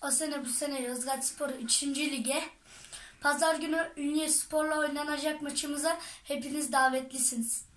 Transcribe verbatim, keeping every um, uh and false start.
O sene bu sene Yozgatspor üçüncü lige. Pazar günü Ünye Spor'la oynanacak maçımıza hepiniz davetlisiniz.